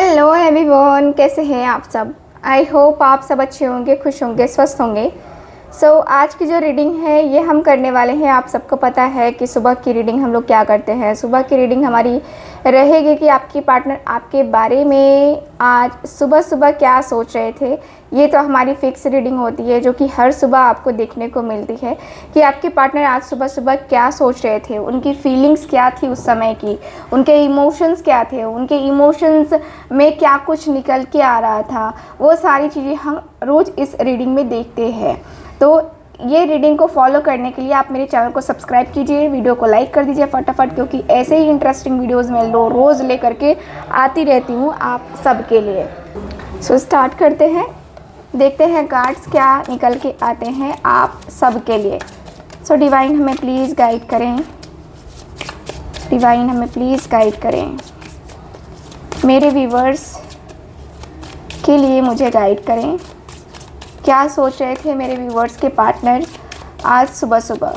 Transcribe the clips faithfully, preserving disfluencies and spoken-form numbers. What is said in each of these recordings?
Hello everyone, कैसे हैं आप सब। आई होप आप सब अच्छे होंगे, खुश होंगे, स्वस्थ होंगे। सो so, आज की जो रीडिंग है ये हम करने वाले हैं। आप सबको पता है कि सुबह की रीडिंग हम लोग क्या करते हैं। सुबह की रीडिंग हमारी रहेगी कि आपकी पार्टनर आपके बारे में आज सुबह सुबह क्या सोच रहे थे। ये तो हमारी फिक्स रीडिंग होती है जो कि हर सुबह आपको देखने को मिलती है कि आपके पार्टनर आज सुबह सुबह क्या सोच रहे थे, उनकी फीलिंग्स क्या थी उस समय की, उनके इमोशंस क्या थे, उनके इमोशंस में क्या कुछ निकल के आ रहा था। वो सारी चीज़ें हम रोज़ इस रीडिंग में देखते हैं। तो ये रीडिंग को फॉलो करने के लिए आप मेरे चैनल को सब्सक्राइब कीजिए, वीडियो को लाइक कर दीजिए फटाफट, क्योंकि ऐसे ही इंटरेस्टिंग वीडियोस मैं लो रोज़ लेकर के आती रहती हूँ आप सबके लिए। सो so, स्टार्ट करते हैं, देखते हैं कार्ड्स क्या निकल के आते हैं आप सब के लिए। सो so, डिवाइन हमें प्लीज़ गाइड करें, डिवाइन हमें प्लीज़ गाइड करें, मेरे व्यूवर्स के लिए मुझे गाइड करें। क्या सोच रहे थे मेरे व्यूवर्स के पार्टनर आज सुबह सुबह।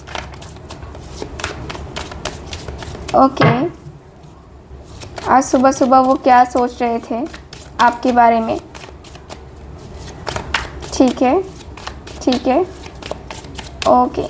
ओके, आज सुबह सुबह वो क्या सोच रहे थे आपके बारे में। ठीक है, ठीक है, ओके।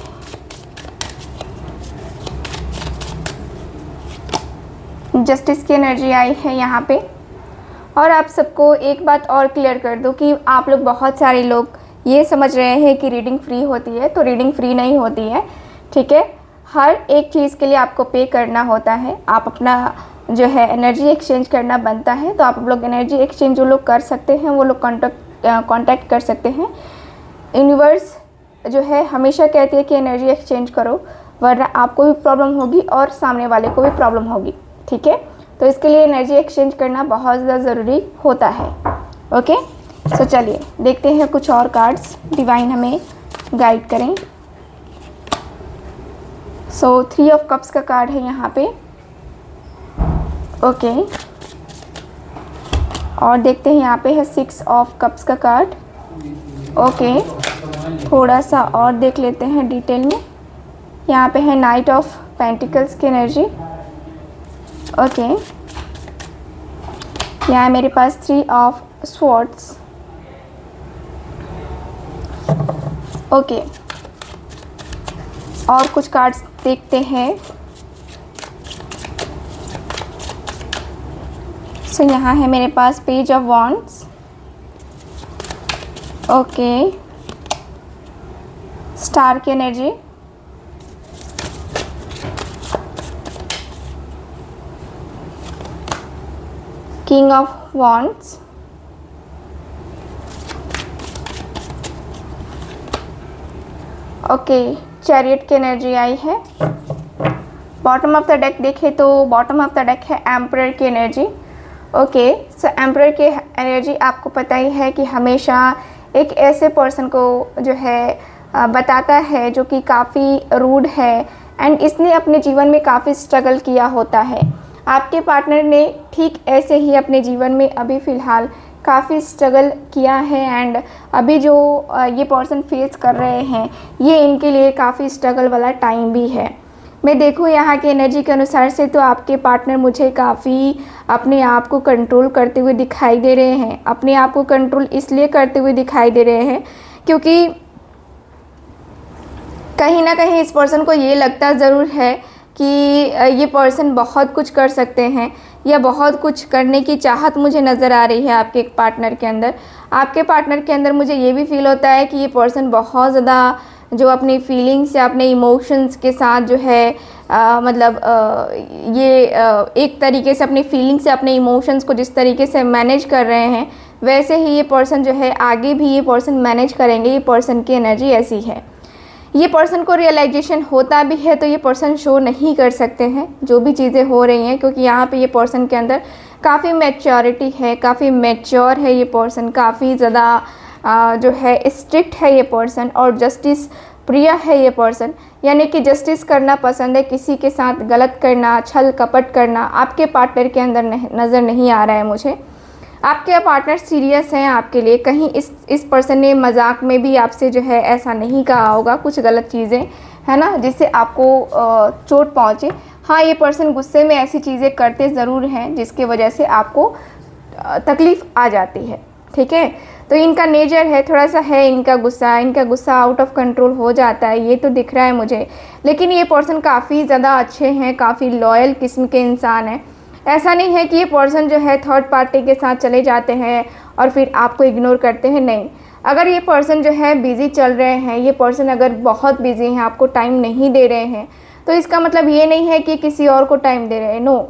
जस्टिस की एनर्जी आई है यहाँ पे। और आप सबको एक बात और क्लियर कर दूं कि आप लोग बहुत सारे लोग ये समझ रहे हैं कि रीडिंग फ्री होती है, तो रीडिंग फ्री नहीं होती है। ठीक है, हर एक चीज़ के लिए आपको पे करना होता है। आप अपना जो है एनर्जी एक्सचेंज करना बनता है, तो आप लोग एनर्जी एक्सचेंज जो लोग कर सकते हैं वो लोग कॉन्टेक्ट कॉन्टैक्ट कर सकते हैं। यूनिवर्स जो है हमेशा कहती है कि एनर्जी एक्सचेंज करो, वरना आपको भी प्रॉब्लम होगी और सामने वाले को भी प्रॉब्लम होगी। ठीक है, तो इसके लिए एनर्जी एक्सचेंज करना बहुत ज़्यादा ज़रूरी होता है। ओके, सो चलिए देखते हैं कुछ और कार्ड्स, डिवाइन हमें गाइड करें। सो थ्री ऑफ कप्स का कार्ड है यहाँ पे। ओके, और देखते हैं यहाँ पे है सिक्स ऑफ कप्स का कार्ड। ओके, थोड़ा सा और देख लेते हैं डिटेल में। यहाँ पे है नाइट ऑफ पेंटिकल्स की एनर्जी। ओके, यहाँ मेरे पास थ्री ऑफ स्वॉर्ड्स। ओके, और कुछ कार्ड्स देखते हैं। सो so, यहाँ है मेरे पास page of wands. Okay, star की energy. King of wands. Okay, chariot की एनर्जी आई है। बॉटम ऑफ द डेक देखें तो बॉटम ऑफ द डेक है एम्परर की एनर्जी। ओके, सो एम्परर की एनर्जी आपको पता ही है कि हमेशा एक ऐसे पर्सन को जो है बताता है जो कि काफ़ी रूड है एंड इसने अपने जीवन में काफ़ी स्ट्रगल किया होता है। आपके पार्टनर ने ठीक ऐसे ही अपने जीवन में अभी फ़िलहाल काफ़ी स्ट्रगल किया है एंड अभी जो ये पर्सन फेस कर रहे हैं ये इनके लिए काफ़ी स्ट्रगल वाला टाइम भी है। मैं देखूँ यहाँ की एनर्जी के अनुसार से तो आपके पार्टनर मुझे काफ़ी अपने आप को कंट्रोल करते हुए दिखाई दे रहे हैं। अपने आप को कंट्रोल इसलिए करते हुए दिखाई दे रहे हैं क्योंकि कहीं ना कहीं इस पर्सन को ये लगता ज़रूर है कि ये पर्सन बहुत कुछ कर सकते हैं या बहुत कुछ करने की चाहत मुझे नज़र आ रही है आपके एक पार्टनर के अंदर। आपके पार्टनर के अंदर मुझे ये भी फील होता है कि ये पर्सन बहुत ज़्यादा जो अपनी फीलिंग्स या अपने इमोशंस के साथ जो है आ, मतलब आ, ये आ, एक तरीके से अपनी फीलिंग्स से अपने इमोशंस को जिस तरीके से मैनेज कर रहे हैं वैसे ही ये पर्सन जो है आगे भी ये पर्सन मैनेज करेंगे। ये पर्सन की एनर्जी ऐसी है। ये पर्सन को रियलाइजेशन होता भी है तो ये पर्सन शो नहीं कर सकते हैं जो भी चीज़ें हो रही हैं, क्योंकि यहाँ पे ये पर्सन के अंदर काफ़ी मैच्योरिटी है, काफ़ी मैच्योर है ये पर्सन, काफ़ी ज़्यादा जो है स्ट्रिक्ट है ये पर्सन और जस्टिस प्रिय है ये पर्सन। यानी कि जस्टिस करना पसंद है, किसी के साथ गलत करना, छल कपट करना आपके पार्टनर के अंदर नहीं, नज़र नहीं आ रहा है मुझे। आपके पार्टनर सीरियस हैं आपके लिए। कहीं इस इस पर्सन ने मजाक में भी आपसे जो है ऐसा नहीं कहा होगा कुछ गलत चीज़ें, है ना, जिससे आपको चोट पहुँचे। हाँ, ये पर्सन गुस्से में ऐसी चीज़ें करते ज़रूर हैं जिसके वजह से आपको तकलीफ़ आ जाती है। ठीक है, तो इनका नेचर है, थोड़ा सा है इनका गुस्सा, इनका गुस्सा आउट ऑफ कंट्रोल हो जाता है, ये तो दिख रहा है मुझे। लेकिन ये पर्सन काफ़ी ज़्यादा अच्छे हैं, काफ़ी लॉयल किस्म के इंसान हैं। ऐसा नहीं है कि ये पर्सन जो है थर्ड पार्टी के साथ चले जाते हैं और फिर आपको इग्नोर करते हैं, नहीं। अगर ये पर्सन जो है बिज़ी चल रहे हैं, ये पर्सन अगर बहुत बिज़ी हैं, आपको टाइम नहीं दे रहे हैं, तो इसका मतलब ये नहीं है कि किसी और को टाइम दे रहे हैं, नो।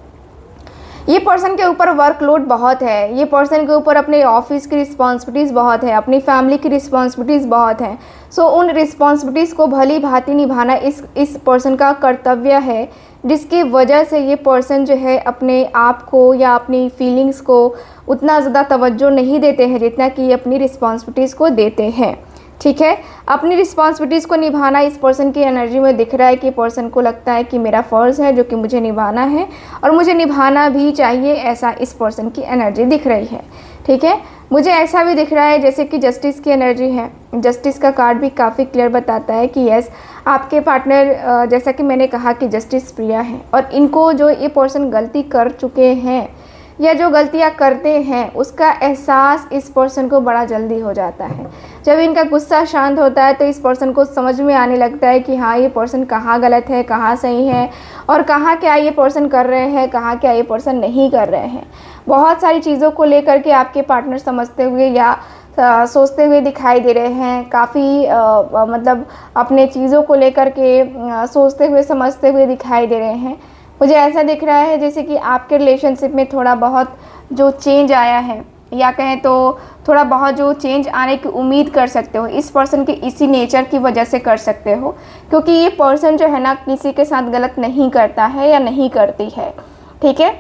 ये पर्सन के ऊपर वर्कलोड बहुत है, ये पर्सन के ऊपर अपने ऑफिस की रिस्पॉन्सिबिलिटीज़ बहुत है, अपनी फैमिली की रिस्पॉन्सिबिलिटीज़ बहुत हैं। सो उन रिस्पॉन्सिबिलिटीज़ को भली भांति निभाना इस इस पर्सन का कर्तव्य है, जिसकी वजह से ये पर्सन जो है अपने आप को या अपनी फीलिंग्स को उतना ज़्यादा तवज्जो नहीं देते हैं जितना कि ये अपनी रिस्पॉन्सिबिलिटीज़ को देते हैं। ठीक है, अपनी रिस्पॉन्सिबिलिटीज़ को निभाना इस पर्सन की एनर्जी में दिख रहा है कि पर्सन को लगता है कि मेरा फ़र्ज़ है जो कि मुझे निभाना है और मुझे निभाना भी चाहिए, ऐसा इस पर्सन की एनर्जी दिख रही है। ठीक है, मुझे ऐसा भी दिख रहा है जैसे कि जस्टिस की एनर्जी है। जस्टिस का कार्ड भी काफ़ी क्लियर बताता है कि यस, आपके पार्टनर, जैसा कि मैंने कहा कि जस्टिस प्रिया है और इनको जो ये पर्सन गलती कर चुके हैं या जो गलतियां करते हैं उसका एहसास इस पर्सन को बड़ा जल्दी हो जाता है। जब इनका गुस्सा शांत होता है तो इस पर्सन को समझ में आने लगता है कि हाँ, ये पर्सन कहाँ गलत है, कहाँ सही है और कहाँ क्या ये पर्सन कर रहे हैं, कहाँ क्या ये पर्सन नहीं कर रहे हैं। बहुत सारी चीज़ों को लेकर के आपके पार्टनर समझते हुए या आ, सोचते हुए दिखाई दे रहे हैं। काफ़ी मतलब अपने चीज़ों को लेकर के आ, सोचते हुए समझते हुए दिखाई दे रहे हैं। मुझे ऐसा दिख रहा है जैसे कि आपके रिलेशनशिप में थोड़ा बहुत जो चेंज आया है, या कहें तो थोड़ा बहुत जो चेंज आने की उम्मीद कर सकते हो, इस पर्सन के इसी नेचर की वजह से कर सकते हो, क्योंकि ये पर्सन जो है ना किसी के साथ गलत नहीं करता है या नहीं करती है। ठीक है,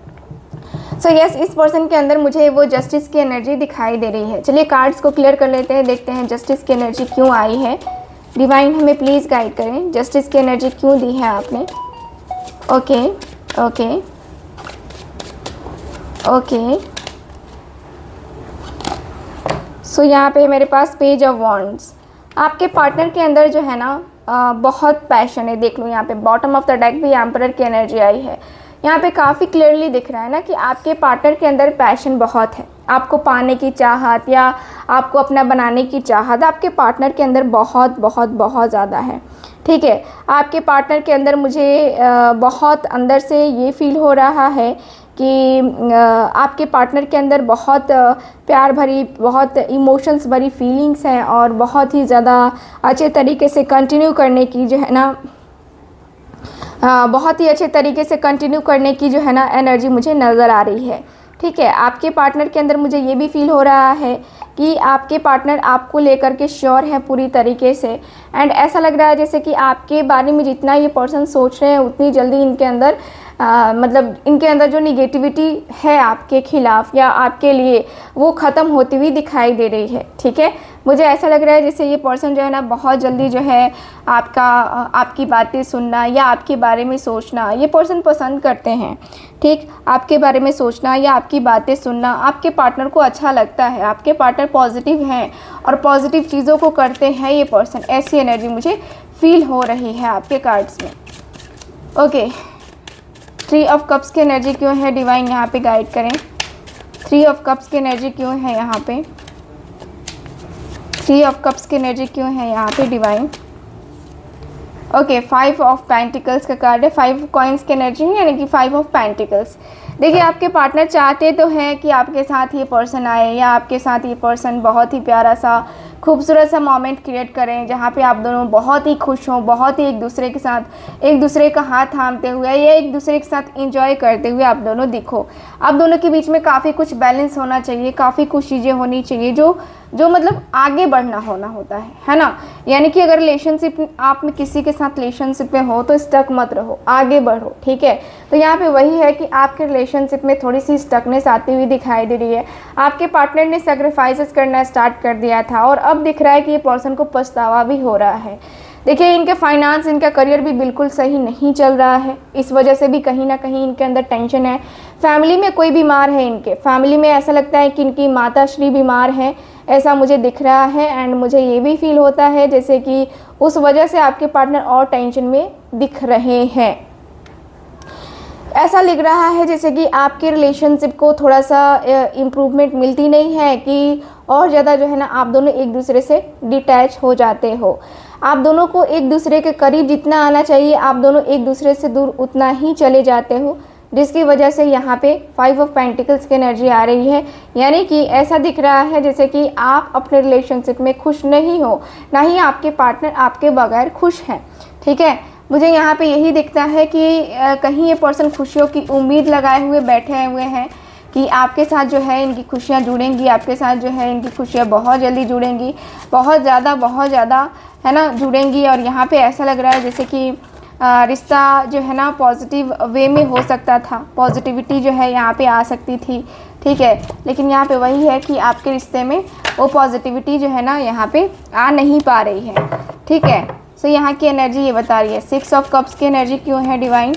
सो so, यस yes, इस पर्सन के अंदर मुझे वो जस्टिस की एनर्जी दिखाई दे रही है। चलिए कार्ड्स को क्लियर कर लेते हैं, देखते हैं जस्टिस की एनर्जी क्यों आई है। डिवाइन हमें प्लीज़ गाइड करें, जस्टिस की एनर्जी क्यों दी है आपने। ओके ओके ओके सो यहाँ पे मेरे पास पेज ऑफ वॉन्ड्स। आपके पार्टनर के अंदर जो है ना आ, बहुत पैशन है। देख लो यहाँ पे बॉटम ऑफ द डेक भी एम्परर की एनर्जी आई है। यहाँ पे काफ़ी क्लियरली दिख रहा है ना कि आपके पार्टनर के अंदर पैशन बहुत है, आपको पाने की चाहत या आपको अपना बनाने की चाहत आपके पार्टनर के अंदर बहुत बहुत बहुत ज़्यादा है। ठीक है, आपके पार्टनर के अंदर मुझे बहुत अंदर से ये फील हो रहा है कि आपके पार्टनर के अंदर बहुत प्यार भरी, बहुत इमोशंस भरी फीलिंग्स हैं और बहुत ही ज़्यादा अच्छे तरीके से कंटिन्यू करने की जो है ना आ, बहुत ही अच्छे तरीके से कंटिन्यू करने की जो है ना एनर्जी मुझे नज़र आ रही है। ठीक है, आपके पार्टनर के अंदर मुझे ये भी फील हो रहा है कि आपके पार्टनर आपको लेकर के श्योर है पूरी तरीके से, एंड ऐसा लग रहा है जैसे कि आपके बारे में जितना ये पर्सन सोच रहे हैं उतनी जल्दी इनके अंदर आ, मतलब इनके अंदर जो निगेटिविटी है आपके खिलाफ़ या आपके लिए वो ख़त्म होती हुई दिखाई दे रही है। ठीक है, मुझे ऐसा लग रहा है जैसे ये पर्सन जो है ना बहुत जल्दी जो है आपका आपकी बातें सुनना या आपके बारे में सोचना ये पर्सन पसंद करते हैं। ठीक, आपके बारे में सोचना या आपकी बातें सुनना आपके पार्टनर को अच्छा लगता है। आपके पार्टनर पॉजिटिव हैं और पॉजिटिव चीज़ों को करते हैं ये पर्सन, ऐसी एनर्जी मुझे फील हो रही है आपके कार्ड्स में। ओके, थ्री ऑफ कप्स की एनर्जी क्यों है डिवाइन, यहाँ पे गाइड करें। थ्री ऑफ कप्स की एनर्जी क्यों है यहाँ पे, थ्री ऑफ कप्स की एनर्जी क्यों है यहाँ पे divine. Okay, five of pentacles का कार्ड है, फाइव कॉइन्स की एनर्जी है यानी कि फाइव ऑफ पेंटिकल्स। देखिए आपके पार्टनर चाहते तो हैं कि आपके साथ ये पर्सन आए या आपके साथ ये पर्सन बहुत ही प्यारा सा खूबसूरत सा मोमेंट क्रिएट करें जहाँ पे आप दोनों बहुत ही खुश हों, बहुत ही एक दूसरे के साथ एक दूसरे का हाथ थामते हुए या एक दूसरे के साथ एंजॉय करते हुए आप दोनों दिखो। आप दोनों के बीच में काफ़ी कुछ बैलेंस होना चाहिए, काफ़ी कुछ चीज़ें होनी चाहिए जो जो मतलब आगे बढ़ना होना होता है है ना। यानी कि अगर रिलेशनशिप आप में किसी के साथ रिलेशनशिप में हो तो स्टक मत रहो, आगे बढ़ो। ठीक है, तो यहाँ पे वही है कि आपके रिलेशनशिप में थोड़ी सी स्टकनेस आती हुई दिखाई दे रही है। आपके पार्टनर ने सेक्रीफाइसेस करना स्टार्ट कर दिया था और अब दिख रहा है कि ये पर्सन को पछतावा भी हो रहा है। देखिए इनके फाइनेंस, इनका करियर भी बिल्कुल सही नहीं चल रहा है, इस वजह से भी कहीं ना कहीं इनके अंदर टेंशन है। फैमिली में कोई बीमार है, इनके फैमिली में ऐसा लगता है कि इनकी माता श्री बीमार है, ऐसा मुझे दिख रहा है। एंड मुझे ये भी फील होता है जैसे कि उस वजह से आपके पार्टनर और टेंशन में दिख रहे हैं। ऐसा लग रहा है जैसे कि आपके रिलेशनशिप को थोड़ा सा इम्प्रूवमेंट मिलती नहीं है, कि और ज़्यादा जो है ना आप दोनों एक दूसरे से डिटैच हो जाते हो। आप दोनों को एक दूसरे के करीब जितना आना चाहिए आप दोनों एक दूसरे से दूर उतना ही चले जाते हो, जिसकी वजह से यहाँ पे फाइव ऑफ पेंटिकल्स की एनर्जी आ रही है। यानी कि ऐसा दिख रहा है जैसे कि आप अपने रिलेशनशिप में खुश नहीं हो, ना ही आपके पार्टनर आपके बगैर खुश हैं। ठीक है, मुझे यहाँ पे यही दिखता है कि कहीं ये पर्सन खुशियों की उम्मीद लगाए हुए बैठे हुए हैं कि आपके साथ जो है इनकी खुशियाँ जुड़ेंगी, आपके साथ जो है इनकी खुशियाँ बहुत जल्दी जुड़ेंगी, बहुत ज़्यादा बहुत ज़्यादा है ना जुड़ेंगी। और यहाँ पे ऐसा लग रहा है जैसे कि रिश्ता जो है ना पॉजिटिव वे में हो सकता था, पॉजिटिविटी जो है यहाँ पे आ सकती थी। ठीक है, लेकिन यहाँ पे वही है कि आपके रिश्ते में वो पॉजिटिविटी जो है ना यहाँ पे आ नहीं पा रही है। ठीक है, सो so, यहाँ की एनर्जी ये बता रही है। सिक्स ऑफ कप्स की एनर्जी क्यों है divine?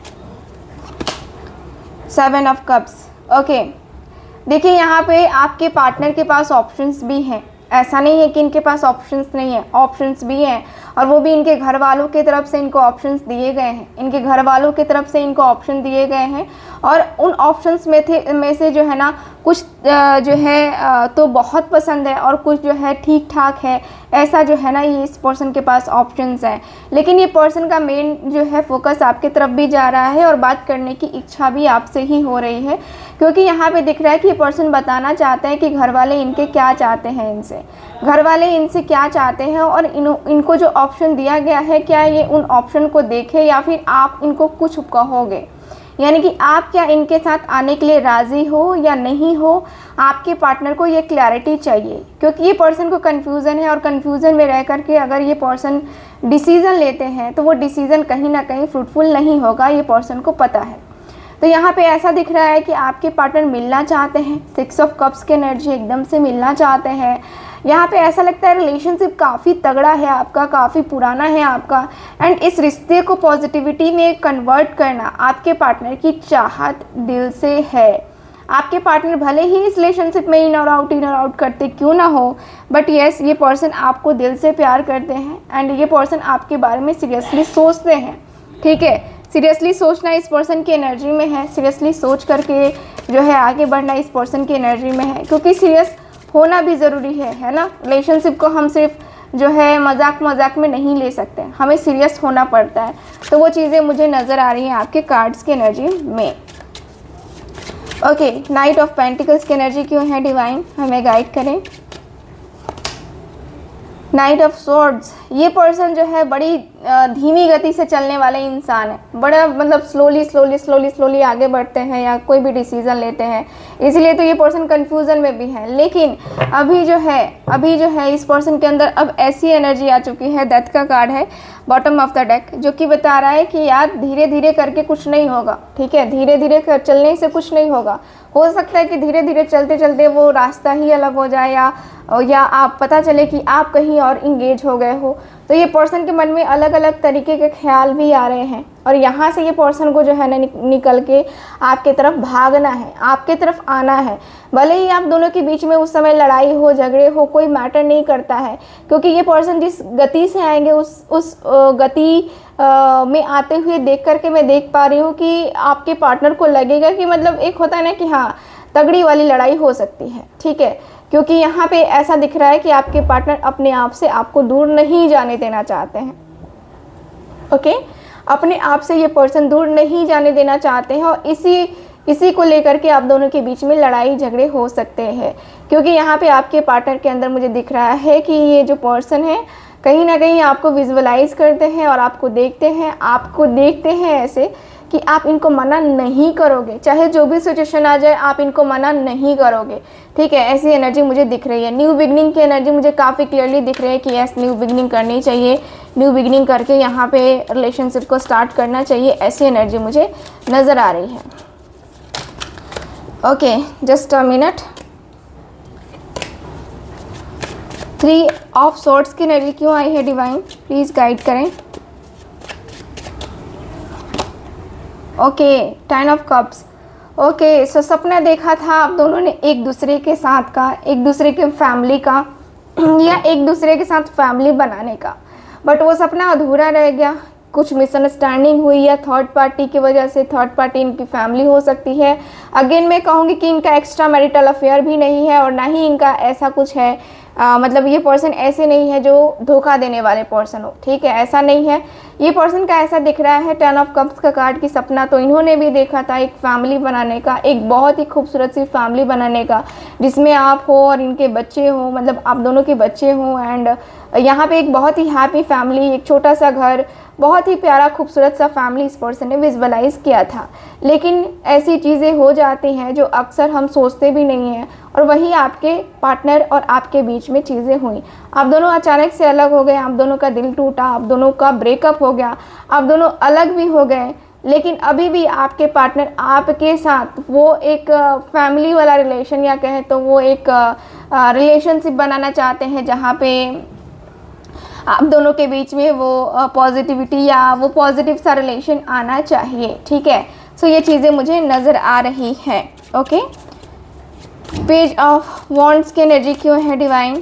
Seven of cups. Okay, देखिए यहाँ पे आपके पार्टनर के पास ऑप्शंस भी हैं, ऐसा नहीं है कि इनके पास ऑप्शंस नहीं है, ऑप्शंस भी हैं, और वो भी इनके घर वालों की तरफ से इनको ऑप्शंस दिए गए हैं, इनके घर वालों की तरफ से इनको ऑप्शन दिए गए हैं। और उन ऑप्शंस में थे में से जो है ना कुछ जो है तो बहुत पसंद है और कुछ जो है ठीक ठाक है, ऐसा जो है ना ये इस पर्सन के पास ऑप्शंस हैं। लेकिन ये पर्सन का मेन जो है फोकस आपकी तरफ भी जा रहा है और बात करने की इच्छा भी आपसे ही हो रही है, क्योंकि यहाँ पे दिख रहा है कि ये पर्सन बताना चाहते हैं कि घर वाले इनके क्या चाहते हैं, इनसे घर वाले इनसे क्या चाहते हैं, और इन इनको जो ऑप्शन दिया गया है क्या ये उन ऑप्शन को देखे या फिर आप इनको कुछ कहोगे। यानी कि आप क्या इनके साथ आने के लिए राज़ी हो या नहीं हो, आपके पार्टनर को ये क्लैरिटी चाहिए, क्योंकि ये पर्सन को कन्फ्यूज़न है और कन्फ्यूज़न में रह कर के अगर ये पर्सन डिसीज़न लेते हैं तो वो डिसीज़न कहीं ना कहीं फ्रूटफुल नहीं होगा, ये पर्सन को पता है। तो यहाँ पे ऐसा दिख रहा है कि आपके पार्टनर मिलना चाहते हैं, सिक्स ऑफ कप्स की एनर्जी एकदम से मिलना चाहते हैं। यहाँ पे ऐसा लगता है रिलेशनशिप काफ़ी तगड़ा है आपका, काफ़ी पुराना है आपका, एंड इस रिश्ते को पॉजिटिविटी में कन्वर्ट करना आपके पार्टनर की चाहत दिल से है। आपके पार्टनर भले ही इस रिलेशनशिप में इन और आउट इन और आउट करते क्यों ना हो, बट येस ये पर्सन आपको दिल से प्यार करते हैं एंड ये पर्सन आपके बारे में सीरियसली सोचते हैं। ठीक है, सीरियसली सोचना इस पर्सन की एनर्जी में है, सीरियसली सोच करके जो है आगे बढ़ना इस पर्सन की एनर्जी में है, क्योंकि सीरियस होना भी ज़रूरी है, है ना। रिलेशनशिप को हम सिर्फ जो है मजाक मजाक में नहीं ले सकते, हमें सीरियस होना पड़ता है। तो वो चीज़ें मुझे नज़र आ रही हैं आपके कार्ड्स की एनर्जी में। ओके, नाइट ऑफ पेंटिकल्स की एनर्जी क्यों है डिवाइन, हमें गाइड करें। नाइट ऑफ स्वॉर्ड्स, ये पर्सन जो है बड़ी धीमी गति से चलने वाले इंसान है, बड़ा मतलब स्लोली स्लोली स्लोली स्लोली आगे बढ़ते हैं या कोई भी डिसीज़न लेते हैं, इसलिए तो ये पर्सन कंफ्यूजन में भी है। लेकिन अभी जो है अभी जो है इस पर्सन के अंदर अब ऐसी एनर्जी आ चुकी है, डेथ का कार्ड है बॉटम ऑफ द डेक, जो कि बता रहा है कि यार धीरे धीरे करके कुछ नहीं होगा। ठीक है, धीरे धीरे कर चलने से कुछ नहीं होगा, हो सकता है कि धीरे धीरे चलते चलते वो रास्ता ही अलग हो जाए या या आप पता चले कि आप कहीं और इंगेज हो गए हो। तो ये पर्सन के मन में अलग अलग तरीके के ख्याल भी आ रहे हैं और यहाँ से ये पर्सन को जो है ना निकल के आपके तरफ भागना है, आपके तरफ आना है। भले ही आप दोनों के बीच में उस समय लड़ाई हो, झगड़े हो, कोई मैटर नहीं करता है, क्योंकि ये पर्सन जिस गति से आएंगे उस उस गति में आते हुए देख करके मैं देख पा रही हूँ कि आपके पार्टनर को लगेगा कि मतलब एक होता है ना कि हाँ तगड़ी वाली लड़ाई हो सकती है। ठीक है, क्योंकि यहाँ पे ऐसा दिख रहा है कि आपके पार्टनर अपने आप से आपको दूर नहीं जाने देना चाहते हैं। ओके, अपने आप से ये पर्सन दूर नहीं जाने देना चाहते हैं और इसी इसी को लेकर के आप दोनों के बीच में लड़ाई झगड़े हो सकते हैं, क्योंकि यहाँ पे आपके पार्टनर के अंदर मुझे दिख रहा है कि ये जो पर्सन है कहीं ना कहीं आपको विजुअलाइज करते हैं और आपको देखते हैं आपको देखते हैं ऐसे कि आप इनको मना नहीं करोगे, चाहे जो भी सिचुएशन आ जाए आप इनको मना नहीं करोगे। ठीक है, ऐसी एनर्जी मुझे दिख रही है। न्यू बिगनिंग की एनर्जी मुझे काफ़ी क्लियरली दिख रही है कि यस न्यू बिगनिंग करनी चाहिए, न्यू बिगनिंग करके यहाँ पे रिलेशनशिप को स्टार्ट करना चाहिए, ऐसी एनर्जी मुझे नज़र आ रही है। Okay, just a minute. Three of swords की एनर्जी क्यों आई है डिवाइन, प्लीज़ गाइड करें। Okay, ten of cups. Okay, so सपना देखा था आप दोनों ने एक दूसरे के साथ का, एक दूसरे के फैमिली का या एक दूसरे के साथ फैमिली बनाने का, बट वो सपना अधूरा रह गया। कुछ मिसअंडरस्टैंडिंग हुई या थर्ड पार्टी की वजह से, थर्ड पार्टी इनकी फैमिली हो सकती है। अगेन मैं कहूँगी कि इनका एक्स्ट्रा मैरिटल अफेयर भी नहीं है और ना ही इनका ऐसा कुछ है, आ, मतलब ये पर्सन ऐसे नहीं है जो धोखा देने वाले पर्सन हो, ठीक है, ऐसा नहीं है। ये पर्सन का ऐसा दिख रहा है टेन ऑफ कप्स का कार्ड की सपना तो इन्होंने भी देखा था एक फैमिली बनाने का, एक बहुत ही खूबसूरत सी फैमिली बनाने का, जिसमें आप हो और इनके बच्चे हो, मतलब आप दोनों के बच्चे हों। एंड यहाँ पे एक बहुत ही हैप्पी फैमिली, एक छोटा सा घर, बहुत ही प्यारा खूबसूरत सा फैमिली इस पर्सन ने विजुअलाइज किया था। लेकिन ऐसी चीज़ें हो जाती हैं जो अक्सर हम सोचते भी नहीं हैं, और वही आपके पार्टनर और आपके बीच में चीज़ें हुई। आप दोनों अचानक से अलग हो गए, आप दोनों का दिल टूटा, आप दोनों का ब्रेकअप हो गया, आप दोनों अलग भी हो गए, लेकिन अभी भी आपके पार्टनर आपके साथ वो एक फैमिली वाला रिलेशन, या कहें तो वो एक रिलेशनशिप बनाना चाहते हैं जहाँ पे आप दोनों के बीच में वो पॉजिटिविटी या वो पॉजिटिव सा रिलेशन आना चाहिए, ठीक है। सो so, ये चीज़ें मुझे नज़र आ रही है। ओके, पेज ऑफ वॉन्ड्स की एनर्जी क्यों है डिवाइन?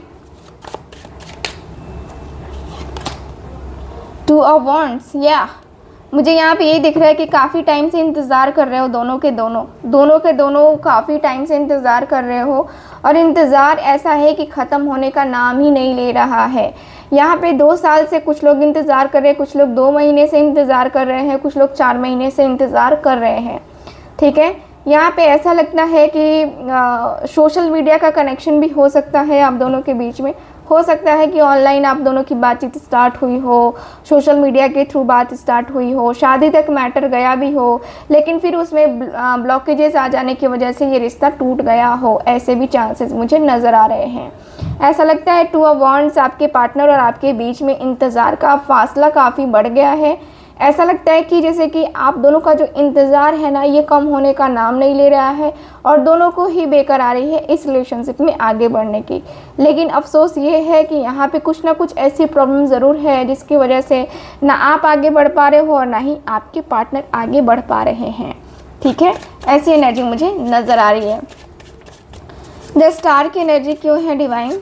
टू ऑफ वॉन्ड्स, या मुझे यहाँ पे ये दिख रहा है कि काफ़ी टाइम से इंतज़ार कर रहे हो दोनों के दोनों दोनों के दोनों काफ़ी टाइम से इंतज़ार कर रहे हो, और इंतज़ार ऐसा है कि ख़त्म होने का नाम ही नहीं ले रहा है। यहाँ पे दो साल से कुछ लोग इंतज़ार कर रहे हैं, कुछ लोग दो महीने से इंतज़ार कर रहे हैं, कुछ लोग चार महीने से इंतज़ार कर रहे हैं, ठीक है। यहाँ पे ऐसा लगता है कि सोशल मीडिया का कनेक्शन भी हो सकता है आप दोनों के बीच में, हो सकता है कि ऑनलाइन आप दोनों की बातचीत स्टार्ट हुई हो, सोशल मीडिया के थ्रू बात स्टार्ट हुई हो, शादी तक मैटर गया भी हो, लेकिन फिर उसमें ब्लॉकेजेस आ जाने की वजह से ये रिश्ता टूट गया हो, ऐसे भी चांसेस मुझे नज़र आ रहे हैं। ऐसा लगता है टू ऑफ वॉन्ड्स, आपके पार्टनर और आपके बीच में इंतज़ार का फासला काफ़ी बढ़ गया है। ऐसा लगता है कि जैसे कि आप दोनों का जो इंतज़ार है ना, ये कम होने का नाम नहीं ले रहा है, और दोनों को ही बेकरारी है इस रिलेशनशिप में आगे बढ़ने की। लेकिन अफसोस ये है कि यहाँ पे कुछ ना कुछ ऐसी प्रॉब्लम ज़रूर है जिसकी वजह से ना आप आगे बढ़ पा रहे हो और ना ही आपके पार्टनर आगे बढ़ पा रहे हैं, ठीक है। ऐसी एनर्जी मुझे नज़र आ रही है। द स्टार की एनर्जी क्यों है डिवाइन?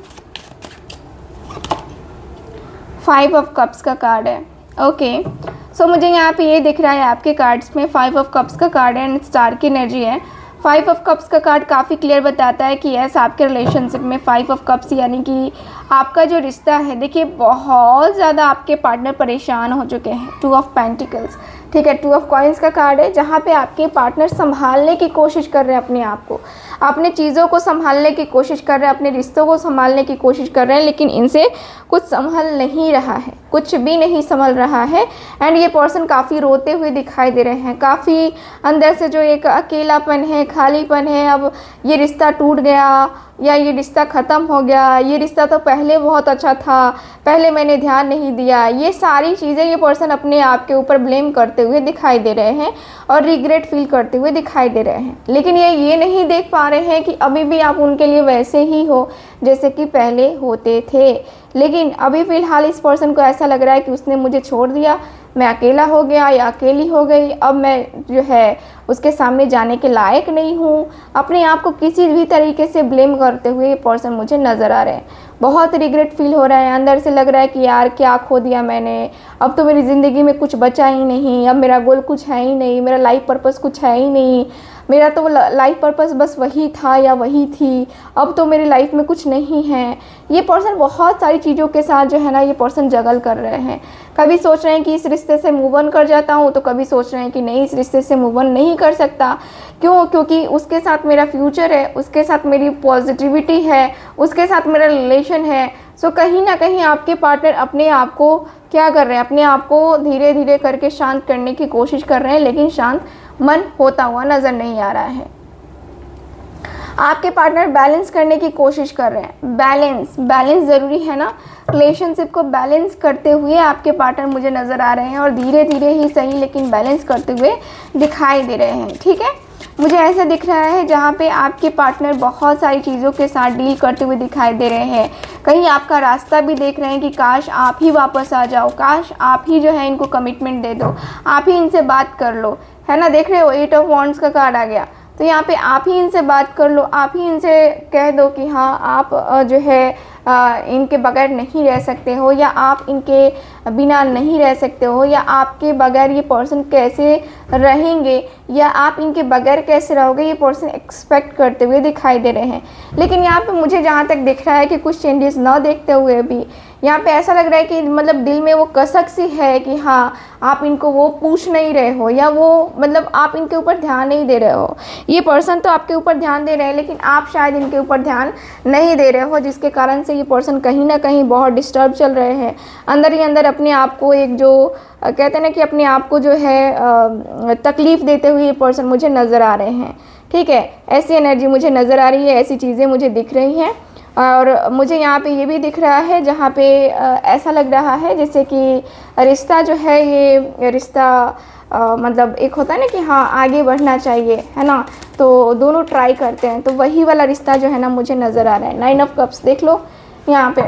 फाइव ऑफ कप्स का कार्ड है। ओके, सो so, मुझे यहाँ पे ये दिख रहा है आपके कार्ड्स में फाइव ऑफ कप्स का कार्ड है एंड स्टार की एनर्जी है। फाइव ऑफ कप्स का कार्ड काफ़ी क्लियर बताता है कि यस, आपके रिलेशनशिप में फाइव ऑफ कप्स यानी कि आपका जो रिश्ता है, देखिए बहुत ज़्यादा आपके पार्टनर परेशान हो चुके हैं। टू ऑफ पेंटिकल्स, ठीक है, टू ऑफ कॉइन्स का कार्ड है, जहाँ पे आपके पार्टनर संभालने की कोशिश कर रहे हैं अपने आप को, अपने चीज़ों को संभालने की कोशिश कर रहे हैं, अपने रिश्तों को संभालने की कोशिश कर रहे हैं, लेकिन इनसे कुछ संभल नहीं रहा है, कुछ भी नहीं संभल रहा है। एंड ये पर्सन काफ़ी रोते हुए दिखाई दे रहे हैं, काफ़ी अंदर से जो एक अकेलापन है, खालीपन है, अब ये रिश्ता टूट गया या ये रिश्ता ख़त्म हो गया, ये रिश्ता तो पहले बहुत अच्छा था, पहले मैंने ध्यान नहीं दिया, ये सारी चीज़ें ये पर्सन अपने आप के ऊपर ब्लेम करते हुए दिखाई दे रहे हैं और रिग्रेट फील करते हुए दिखाई दे रहे हैं। लेकिन ये ये नहीं देख पा रहे हैं कि अभी भी आप उनके लिए वैसे ही हो जैसे कि पहले होते थे। लेकिन अभी फ़िलहाल इस पर्सन को ऐसा लग रहा है कि उसने मुझे छोड़ दिया, मैं अकेला हो गया या अकेली हो गई, अब मैं जो है उसके सामने जाने के लायक नहीं हूँ। अपने आप को किसी भी तरीके से ब्लेम करते हुए ये पर्सन मुझे नज़र आ रहे हैं। बहुत रिग्रेट फील हो रहा है, अंदर से लग रहा है कि यार क्या खो दिया मैंने, अब तो मेरी ज़िंदगी में कुछ बचा ही नहीं, अब मेरा गोल कुछ है ही नहीं, मेरा लाइफ पर्पस कुछ है ही नहीं, मेरा तो लाइफ पर्पस बस वही था या वही थी, अब तो मेरी लाइफ में कुछ नहीं है। ये पर्सन बहुत सारी चीज़ों के साथ जो है ना, ये पर्सन जगल कर रहे हैं। कभी सोच रहे हैं कि इस रिश्ते से मूव ऑन कर जाता हूँ, तो कभी सोच रहे हैं कि नहीं, इस रिश्ते से मूव ऑन नहीं कर सकता। क्यों? क्योंकि उसके साथ मेरा फ्यूचर है, उसके साथ मेरी पॉजिटिविटी है, उसके साथ मेरा रिलेशन है। सो कहीं ना कहीं आपके पार्टनर अपने आप को क्या कर रहे हैं, अपने आप को धीरे धीरे करके शांत करने की कोशिश कर रहे हैं, लेकिन शांत मन होता हुआ नज़र नहीं आ रहा है। आपके पार्टनर बैलेंस करने की कोशिश कर रहे हैं। बैलेंस बैलेंस ज़रूरी है ना, रिलेशनशिप को बैलेंस करते हुए आपके पार्टनर मुझे नज़र आ रहे हैं, और धीरे धीरे ही सही लेकिन बैलेंस करते हुए दिखाई दे रहे हैं, ठीक है। मुझे ऐसा दिख रहा है जहाँ पे आपके पार्टनर बहुत सारी चीज़ों के साथ डील करते हुए दिखाई दे रहे हैं। कहीं आपका रास्ता भी देख रहे हैं कि काश आप ही वापस आ जाओ, काश आप ही जो है इनको कमिटमेंट दे दो, आप ही इनसे बात कर लो, है ना। देख रहे हो एट ऑफ वॉन्ड्स का कार्ड आ गया, तो यहाँ पे आप ही इनसे बात कर लो, आप ही इनसे कह दो कि हाँ आप जो है इनके बगैर नहीं रह सकते हो, या आप इनके बिना नहीं रह सकते हो, या आपके बगैर ये पर्सन कैसे रहेंगे, या आप इनके बगैर कैसे रहोगे, ये पर्सन एक्सपेक्ट करते हुए दिखाई दे रहे हैं। लेकिन यहाँ पे मुझे जहाँ तक दिख रहा है कि कुछ चेंजेस ना देखते हुए भी यहाँ पे ऐसा लग रहा है कि मतलब दिल में वो कसक सी है कि हाँ आप इनको वो पूछ नहीं रहे हो, या वो मतलब आप इनके ऊपर ध्यान नहीं दे रहे हो। ये पर्सन तो आपके ऊपर ध्यान दे रहे हैं, लेकिन आप शायद इनके ऊपर ध्यान नहीं दे रहे हो, जिसके कारण से ये पर्सन कहीं ना कहीं बहुत डिस्टर्ब चल रहे हैं। अंदर ही अंदर अपने आप को एक जो कहते हैं ना कि अपने आप को जो है तकलीफ़ देते हुए ये पर्सन मुझे नज़र आ रहे हैं। ठीक है, ऐसी एनर्जी मुझे नज़र आ रही है, ऐसी चीज़ें मुझे दिख रही हैं। और मुझे यहाँ पे ये भी दिख रहा है जहाँ पे ऐसा लग रहा है जैसे कि रिश्ता जो है ये रिश्ता मतलब एक होता है ना कि हाँ आगे बढ़ना चाहिए, है ना, तो दोनों ट्राई करते हैं, तो वही वाला रिश्ता जो है ना मुझे नज़र आ रहा है। नाइन ऑफ कप्स देख लो यहाँ पे।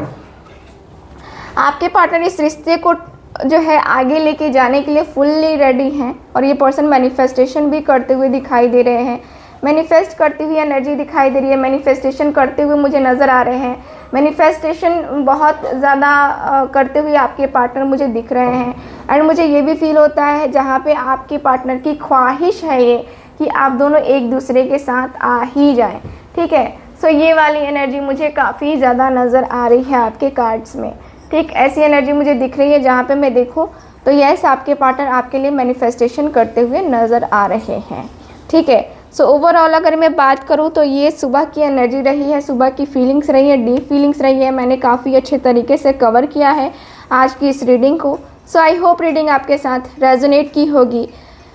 आपके पार्टनर इस रिश्ते को जो है आगे लेके जाने के लिए फुल्ली रेडी हैं, और ये पर्सन मैनिफेस्टेशन भी करते हुए दिखाई दे रहे हैं। मैनिफेस्ट करती हुई एनर्जी दिखाई दे रही है, मैनिफेस्टेशन करते हुए मुझे नज़र आ रहे हैं। मैनिफेस्टेशन बहुत ज़्यादा करते हुए आपके पार्टनर मुझे दिख रहे हैं। एंड मुझे ये भी फील होता है जहाँ पे आपके पार्टनर की ख्वाहिश है ये कि आप दोनों एक दूसरे के साथ आ ही जाएं। ठीक है, सो ये वाली एनर्जी मुझे काफ़ी ज़्यादा नज़र आ रही है आपके कार्ड्स में। ठीक, ऐसी एनर्जी मुझे दिख रही है जहाँ पे मैं देखूँ तो यस आपके पार्टनर आपके लिए मैनिफेस्टेशन करते हुए नज़र आ रहे हैं। ठीक है, सो ओवरऑल अगर मैं बात करूँ तो ये सुबह की एनर्जी रही है, सुबह की फीलिंग्स रही है, डीप फीलिंग्स रही है। मैंने काफ़ी अच्छे तरीके से कवर किया है आज की इस रीडिंग को। सो आई होप रीडिंग आपके साथ रेजोनेट की होगी।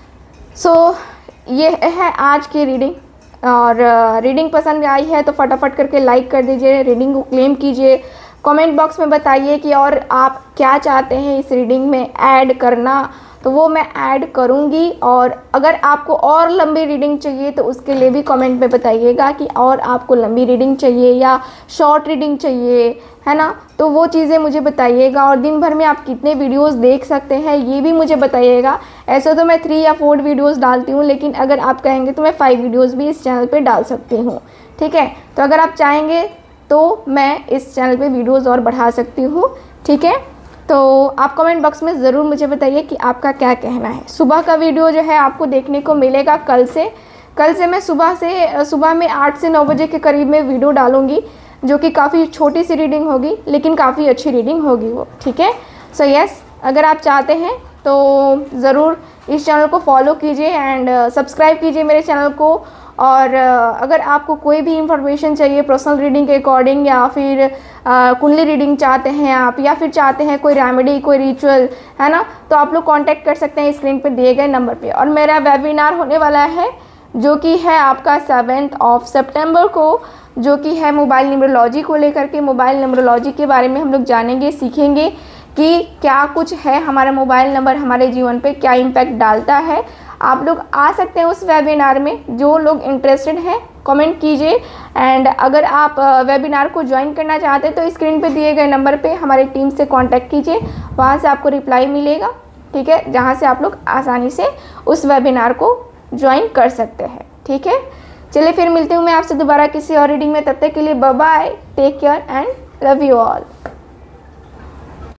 सो so, ये है आज की रीडिंग, और रीडिंग पसंद आई है तो फटाफट करके लाइक कर दीजिए, रीडिंग को क्लेम कीजिए। कमेंट बॉक्स में बताइए कि और आप क्या चाहते हैं इस रीडिंग में ऐड करना, तो वो मैं ऐड करूँगी। और अगर आपको और लंबी रीडिंग चाहिए तो उसके लिए भी कमेंट में बताइएगा कि और आपको लंबी रीडिंग चाहिए या शॉर्ट रीडिंग चाहिए, है ना, तो वो चीज़ें मुझे बताइएगा। और दिन भर में आप कितने वीडियोस देख सकते हैं ये भी मुझे बताइएगा। ऐसे तो मैं थ्री या फोर वीडियोस डालती हूँ, लेकिन अगर आप कहेंगे तो मैं फाइव वीडियोस भी इस चैनल पे डाल सकती हूँ। ठीक है, तो अगर आप चाहेंगे तो मैं इस चैनल पे वीडियोस और बढ़ा सकती हूँ। ठीक है, तो आप कमेंट बॉक्स में ज़रूर मुझे बताइए कि आपका क्या कहना है। सुबह का वीडियो जो है आपको देखने को मिलेगा कल से। कल से मैं सुबह से सुबह में आठ से नौ बजे के करीब में वीडियो डालूंगी, जो कि काफ़ी छोटी सी रीडिंग होगी लेकिन काफ़ी अच्छी रीडिंग होगी वो। ठीक है, सो यस अगर आप चाहते हैं तो ज़रूर इस चैनल को फॉलो कीजिए एंड सब्सक्राइब कीजिए मेरे चैनल को। और अगर आपको कोई भी इंफॉर्मेशन चाहिए पर्सनल रीडिंग के अकॉर्डिंग, या फिर कुंडली रीडिंग चाहते हैं आप, या फिर चाहते हैं कोई रेमेडी कोई रिचुअल, है ना, तो आप लोग कांटेक्ट कर सकते हैं स्क्रीन पे दिए गए नंबर पे। और मेरा वेबिनार होने वाला है जो कि है आपका सेवेंथ ऑफ सितंबर को, जो कि है मोबाइल न्यूमरोलॉजी को लेकर के। मोबाइल न्यूमरोलॉजी के बारे में हम लोग जानेंगे, सीखेंगे कि क्या कुछ है, हमारा मोबाइल नंबर हमारे जीवन पे क्या इम्पैक्ट डालता है। आप लोग आ सकते हैं उस वेबिनार में, जो लोग इंटरेस्टेड हैं कमेंट कीजिए। एंड अगर आप वेबिनार को ज्वाइन करना चाहते हैं तो स्क्रीन पे दिए गए नंबर पे हमारी टीम से कांटेक्ट कीजिए, वहाँ से आपको रिप्लाई मिलेगा। ठीक है, जहाँ से आप लोग आसानी से उस वेबिनार को ज्वाइन कर सकते हैं। ठीक है, चलिए फिर मिलती हूँ मैं आपसे दोबारा किसी और रीडिंग में। तब तक के लिए bye bye, take care and love you all.